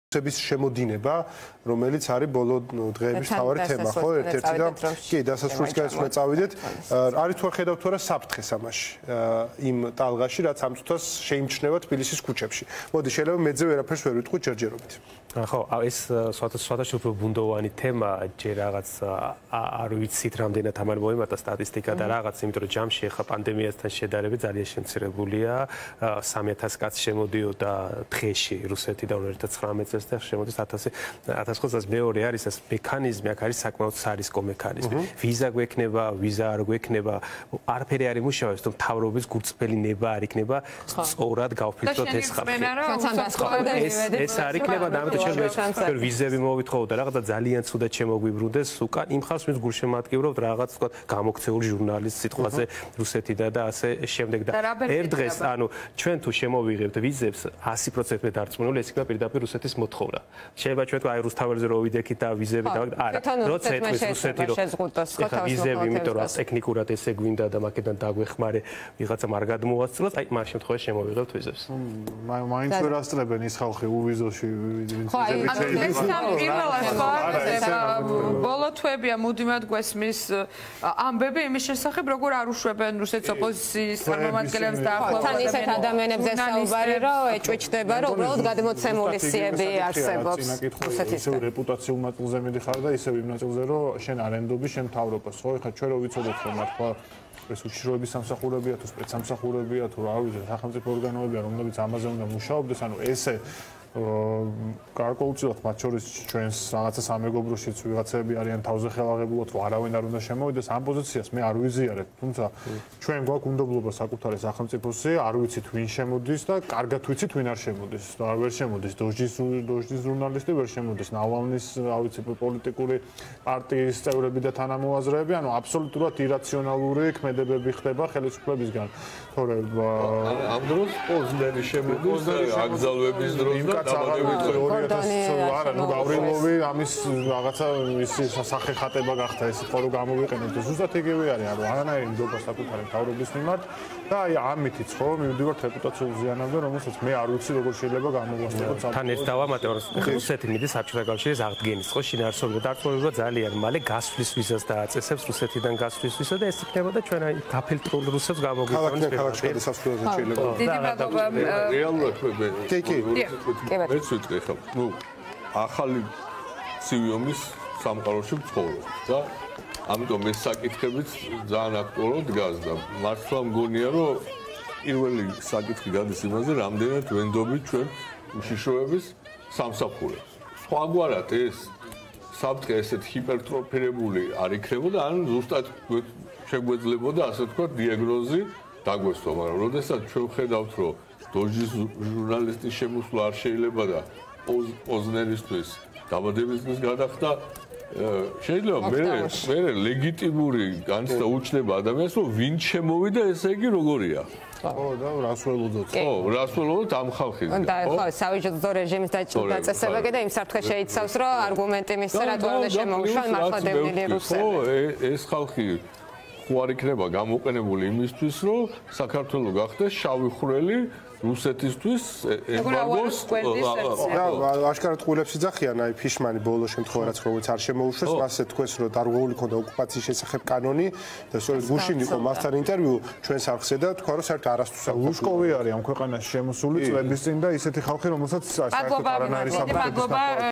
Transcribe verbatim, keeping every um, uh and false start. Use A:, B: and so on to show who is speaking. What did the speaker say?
A: რუსების შემოდინება, რომელიც არის ბოლო დღეების მთავარი თემა, ხო? ერთ-ერთი და კი, დასასრულს გადაწყვეტ წავიდეთ. არის თუ ხედავთ თუ არა საფრთხეს ამაში, იმ ტალღაში, რაც ამ წუთას შეიმჩნევა თბილისის ქუჩებში. მოდი, შეიძლება მეძე ვერაფერს ვერ ვიტყვი ჯერჯერობით.
B: ხო, ეს სხვადასხვა უფრო ბუნდოვანი თემა, ჯერ რაღაც არ ვიცით რამდენად ამან მოიმატა სტატისტიკა და რაღაც, იმიტომ რომ ჯამში ახლა პანდემიასთან შედარებით ძალიან შემცირებულია. სამი ათასი კაცი შემოდიოდა დღეში რუსეთიდან ერთ ათას ცხრამეტ წელს და შემოდის ათას ხუთს მეორე არის ეს მექანიზმი, აქ არის საკმაოდ სარისკო მექანიზმი. ვიზა გვექნება, ვიზა არ გვექნება, არაფერი არ იმუშავებს, თუ მთავრობის გულწრფელი ნება არ იქნება, სწორად გავფიქროთ ეს ხალხი. ეს არ იქნება და ამიტომ ჩვენ ვიზები მოვითხოვოთ და რაღაცა ძალიან ცუდად შემოგვიბრუნდეს უკან იმ ხალხს, ვინც გულშემატკივრობთ რაღაც თქვა გამოქცეულ ჟურნალისტს სიტყვაზე რუსეთიდან და ასე შემდეგ და ერთ დღეს ანუ ჩვენ თუ შემოვიღებთ ვიზებს ასი პროცენტით დარწმუნებული ეს იქნება პირდაპირ რუსეთის მოთხოვნა. შეიძლება ჩვენ თქვა აი რუსთაველზე რო ვიდექით და ვიზები და არა. როცა ეთქვის რუსეთი რომ ეხლა ვიზები, იმიტომ რომ ტექნიკურად ესე გვინდა და მაგედან დაგვეხმარე ვიღაცა არ გადმოასწროთ, აი ამ შემთხვევაში შემოვიღებთ ვიზებს.
C: მაინც ვერ ასწრებენ ის ხალხი უვიზოში
D: ბოლო თვეებია მუდმივად გვესმის ამბები იმის შესახებ, როგორ არ უშვებენ რუსეთის ოპოზიციის წარმომადგენლებს და
E: თან ისეთ ადამიანებზე საუბარი, რომ ეჭვიჩდება, რომ უბრალოდ გადმოცემული სიები არსებობს რუსეთის.
C: ისევ რეპუტაციულ ნაწილზე მიდიხარ და ისევ იმ ნაწილზე, რომ შენ არენდობი, შენ მთავრობას, ხო? ეხლა ჩვენ რო ვიცოდეთ, რომ თქვა ეს უშიშროების სამსახურებია თუ სპეცსამსახურებია თუ რა ვიცი, სახელმწიფო ორგანოებია, რომლებიც ამაზე უნდა მუშაობდეს, ანუ ესე გარკვეულწილად მათ შორის ჩვენს რაღაცა სამეგობროშიც ვიღაცები არიან თავზე ხელაღებულად, რომ არავინ არ უნდა შემოვიდეს ამ პოზიციას მე არ ვიზიარებ, თუმცა ჩვენ გვაქვს უნდობლობა საკუთარი სახელმწიფოსი, არ ვიცით ვინ შემოდის და კარგად ვიცით ვინ არ შემოდის და ვერ შემოდის დოჟის დოჟის ჟურნალისტი ვერ შემოდის, ნავალნის რა ვიცი პოლიტიკური პარტიის წევრები და თანამოაზრეები, ანუ აბსოლუტურად ირაციონალური ქმედებები ხდება ხელისუფლებისგან. თორე
F: ამ დროს პოზნერი შემოდის აგზალვების დროს
C: არა, ნუ გავრილოვი ამის რაღაცა ისი სახე ხატება გახდა ეს ხო რომ გამოვიყენოთ და ზუსტად იგივე არის, ანუ არანაირი ნდობა საკუთარი მთავრობის მიმართ და აი ამითიც ხო მივდივართ რეპუტაციულ ზიანამდე, რომელსაც მე არ ვიცი როგორ შეიძლება გამოვასწრებოთ.
B: თან ერთ დავამატებ, რომ რუსეთი მიდის საბჭოთა კავშირის აღდგენის ხო შინაარსობრივად დარწმუნება ძალიან მალე გასვლის ვიზას დააწესებს რუსეთიდან გასვლის ვიზა და ეს იქნებოდა ჩვენ აი გაფილტრულ რუსებს გამოგვიყვანს
A: ქალაქში გადასასვლელზე შეიძლება.
D: დიდი მადლობა.
F: რეალურად
A: კი კი
F: მეც ვიტყვი ხა, ნუ ახალი ცივი ომის სამყაროში ვცხოვრობ და ამიტომ ეს საკითხებიც ძალიან აქტუალურად დგას და მართლა მგონია რომ პირველი საკითხი გადის იმაზე, რამდენად ვენდობით ჩვენ უშიშროების სამსახურებს. სხვაგვარად ეს საფრთხე ესეთ ჰიპერტროფირებული არ იქნებოდა, ან ზუსტად შეგვეძლებოდა ასე ვთქვათ დიაგნოზი დაგვესვა, მაგრამ როდესაც ჩვენ ვხედავთ რომ დოჟის ჟურნალისტის შემოსვლა არ შეიძლება და პოზნერისთვის დაბადებისთვის გადახდა შეიძლება მე მე ლეგიტიმური განცდა უჩნდება ადამიანს რომ ვინ შემოვიდა ესე იგი როგორია
C: ხო და რას ველოდოთ
F: ხო რას ველოდოთ ამ ხალხის
E: და ხო საუჯდო რეჟიმის დაწესებები და იმ საფრთხეს შეიცავს რომ არგუმენტი მისცა რატომ უნდა შემოუშვა მართლა დევნილი რუსები
F: ხო ეს ხალხი ხო არ იქნება გამოყენებული იმისთვის რომ საქართველოს გახდეს შავი ხვრელი რუსეთისთვის ემბარგოს
A: აშკარად ყულებს იძახიან აი ფიშმანი ბოლო შემთხვევაში რაც როგორც არ შემოუშვეს მასე თქვეს რომ დარღვეული ქონდა ოკუპაციის შესახებ კანონი და სწორედ გუშინ იყო მასთან ინტერვიუ ჩვენს არხზე და თქვა რომ საერთოდ არასდროს
C: ლუშკოვი არის ამ ქვეყანაში შემოსული წლების წინ და ისეთი ხალხი რომელსაც საერთოდ არანაირი საფრთხე